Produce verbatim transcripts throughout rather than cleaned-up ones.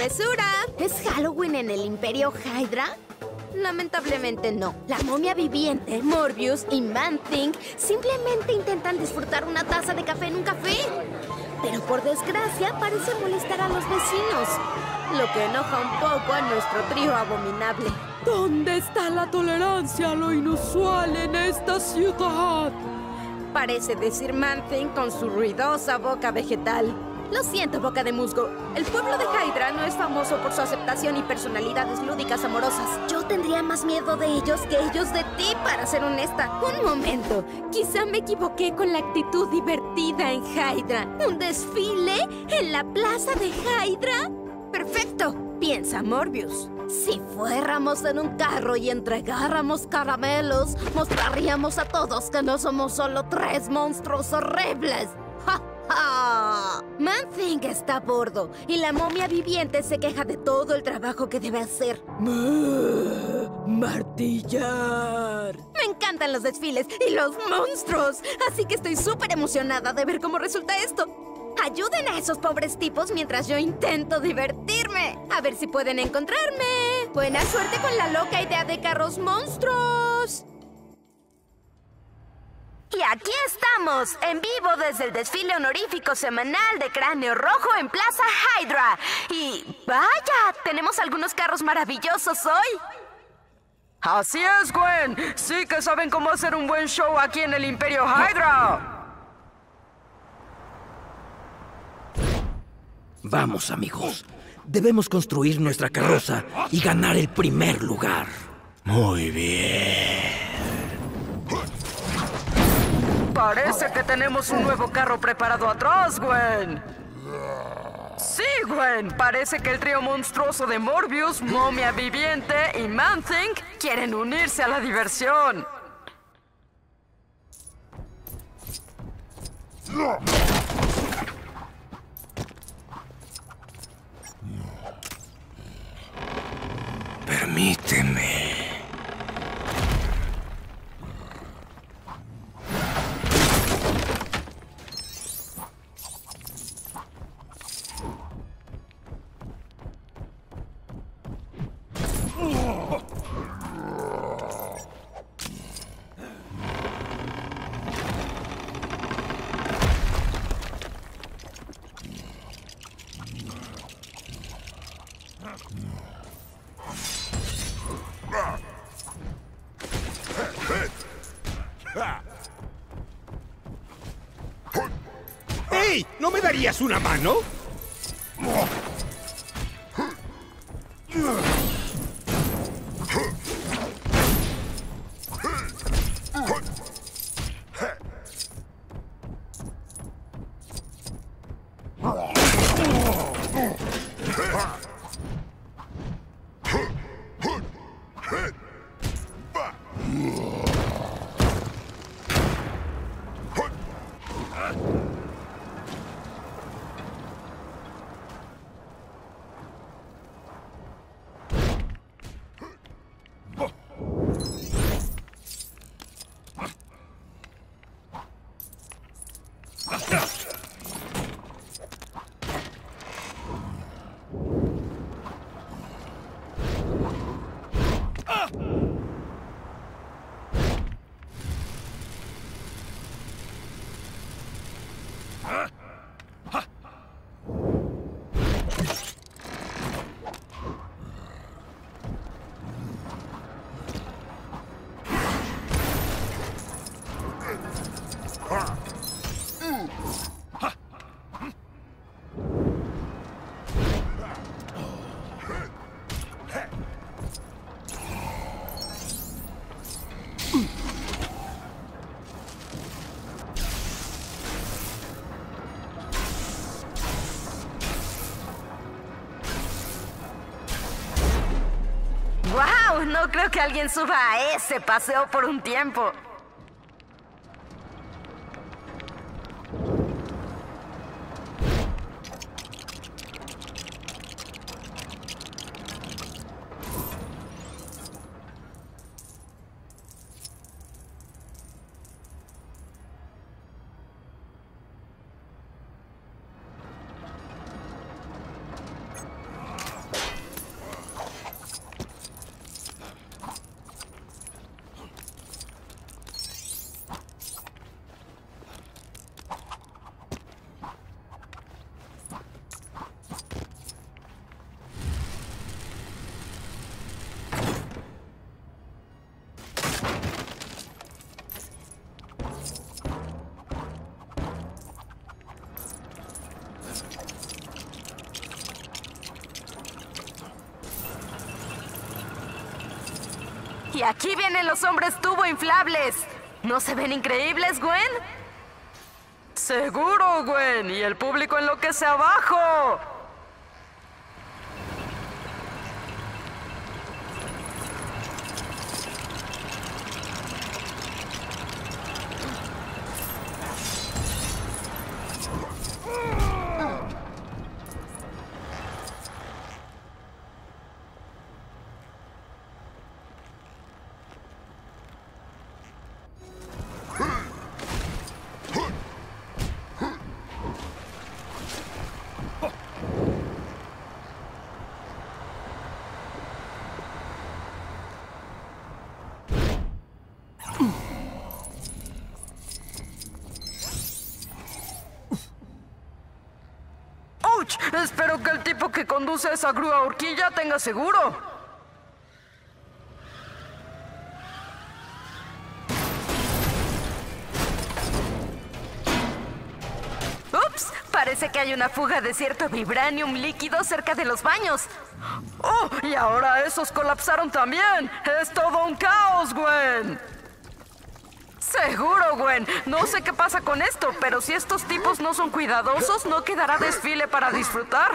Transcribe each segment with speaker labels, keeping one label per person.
Speaker 1: travesura. ¿Es Halloween en el Imperio Hydra? Lamentablemente no. La momia viviente, Morbius y Man-Thing simplemente intentan disfrutar una taza de café en un café. Pero por desgracia parece molestar a los vecinos, lo que enoja un poco a nuestro trío abominable.
Speaker 2: ¿Dónde está la tolerancia a lo inusual en esta ciudad?
Speaker 1: Parece decir Man-Thing con su ruidosa boca vegetal. Lo siento, boca de musgo. El pueblo de Hydra no es famoso por su aceptación y personalidades lúdicas amorosas. Yo tendría más miedo de ellos que ellos de ti, para ser honesta. Un momento. Quizá me equivoqué con la actitud divertida en Hydra. ¿Un desfile en la plaza de Hydra? ¡Perfecto! Piensa, Morbius. Si fuéramos en un carro y entregáramos caramelos, mostraríamos a todos que no somos solo tres monstruos horribles. ¡Ja! ¡Ah! Man-Thing está a bordo y la momia viviente se queja de todo el trabajo que debe hacer.
Speaker 2: ¡Martillar!
Speaker 1: Me encantan los desfiles y los monstruos, así que estoy súper emocionada de ver cómo resulta esto. Ayuden a esos pobres tipos mientras yo intento divertirme. A ver si pueden encontrarme. Buena suerte con la loca idea de carros monstruos. Y aquí estamos, en vivo desde el desfile honorífico semanal de Cráneo Rojo en Plaza Hydra. Y vaya, tenemos algunos carros maravillosos hoy.
Speaker 3: Así es, Gwen. Sí que saben cómo hacer un buen show aquí en el Imperio Hydra.
Speaker 4: Vamos, amigos. Debemos construir nuestra carroza y ganar el primer lugar.
Speaker 5: Muy bien.
Speaker 3: Parece que tenemos un nuevo carro preparado atrás, Gwen. Sí, Gwen. Parece que el trío monstruoso de Morbius, Momia Viviente y Man-Thing quieren unirse a la diversión.
Speaker 5: Permíteme.
Speaker 6: ¡Hey! ¿No me darías una mano?
Speaker 1: ¡Wow! No creo que alguien suba a ese paseo por un tiempo.
Speaker 3: Y aquí vienen los hombres tubo inflables. ¿No se ven increíbles, Gwen? Seguro, Gwen. Y el público enloquece abajo. ¡Ouch! Espero que el tipo que conduce esa grúa horquilla tenga seguro. ¡Ups! Parece que hay una fuga de cierto vibranium líquido cerca de los baños. ¡Oh! Y ahora esos colapsaron también. ¡Es todo un caos, Gwen! Seguro, Gwen. No sé qué pasa con esto, pero si estos tipos no son cuidadosos, no quedará desfile para disfrutar.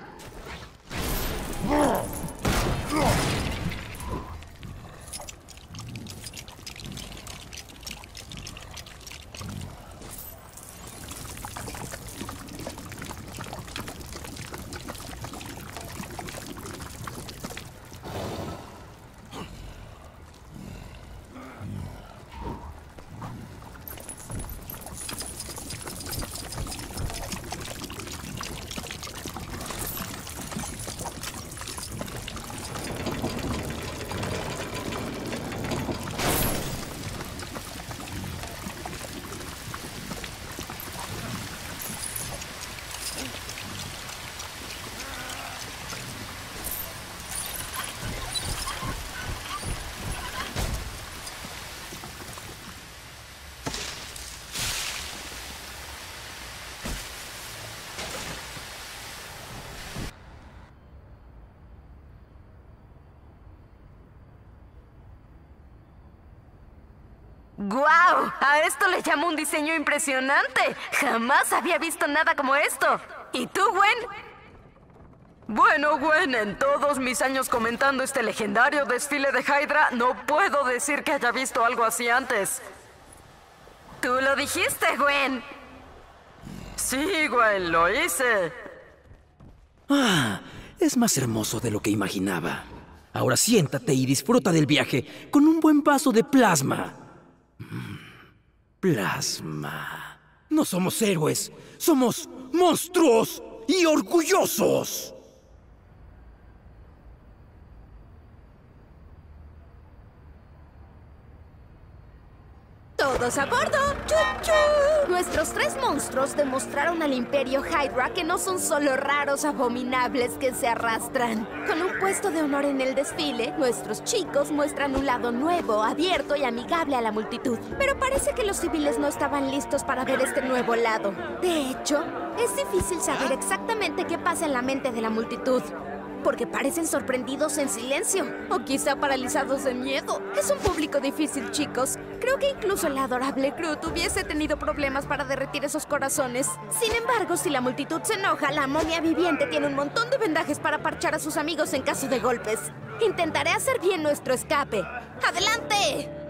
Speaker 3: ¡Guau! A esto le llamo un diseño impresionante. Jamás había visto nada como esto. ¿Y tú, Gwen? Bueno, Gwen, en todos mis años comentando este legendario desfile de Hydra, no puedo decir que haya visto algo así antes. Tú lo dijiste, Gwen. Sí, Gwen, lo hice.
Speaker 4: Ah, es más hermoso de lo que imaginaba. Ahora siéntate y disfruta del viaje con un buen vaso de plasma. Plasma. No somos héroes, somos monstruos y orgullosos.
Speaker 1: ¡Todos a bordo! ¡Chu, chu! Nuestros tres monstruos demostraron al Imperio Hydra que no son solo raros abominables que se arrastran. Con un puesto de honor en el desfile, nuestros chicos muestran un lado nuevo, abierto y amigable a la multitud. Pero parece que los civiles no estaban listos para ver este nuevo lado. De hecho, es difícil saber exactamente qué pasa en la mente de la multitud. Porque parecen sorprendidos en silencio, o quizá paralizados de miedo. Es un público difícil, chicos. Creo que incluso el adorable Groot hubiese tenido problemas para derretir esos corazones. Sin embargo, si la multitud se enoja, la momia viviente tiene un montón de vendajes para parchar a sus amigos en caso de golpes. Intentaré hacer bien nuestro escape. ¡Adelante!